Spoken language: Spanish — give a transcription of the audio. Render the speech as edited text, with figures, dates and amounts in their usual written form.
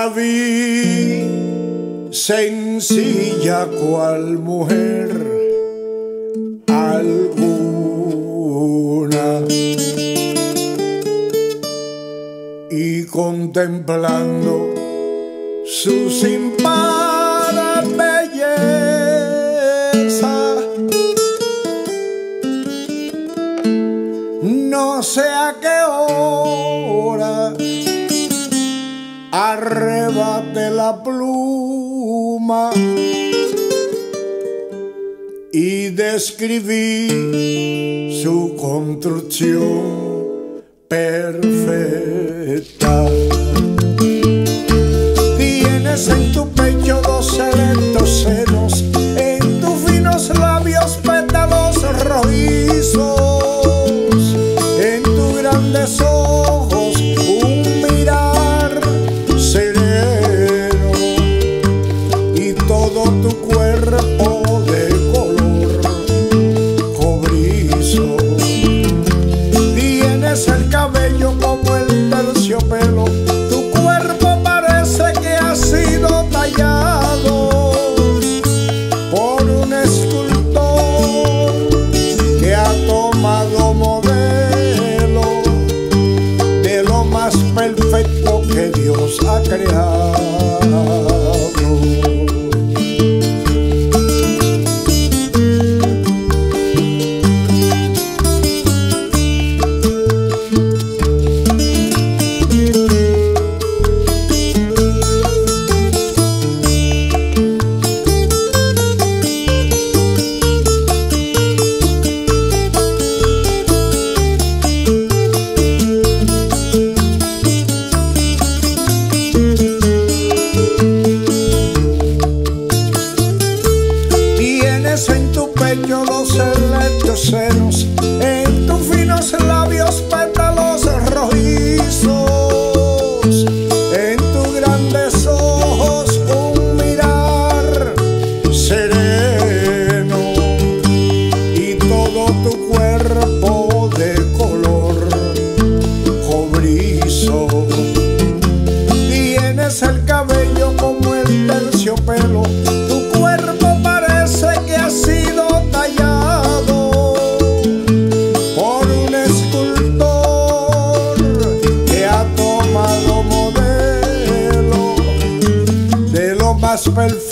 vi sencilla cual mujer alguna, y contemplando su sin par belleza, no sé a qué hora arrebate la pluma y describí su construcción perfecta. Tienes en tu pecho dos selectos senos, en tus finos labios pétalos rojizos, en tus grandes ojos un mirar sereno, y todo tu cuerpo de color cobrizo. Tienes el cabello como el terciopelo, tu cuerpo parece que ha sido tallado por un escultor que ha tomado modelo de lo más perfecto que Dios ha creado. En tu pecho los selectos senos, en tus finos labios pétalos rojizos, en tus grandes ojos un mirar sereno, y todo tu cuerpo de color cobrizo. Tienes el cabello como el terciopelo, tu cuerpo parece que ha sido tallado por un escultor que ha tomado modelo de lo más perfecto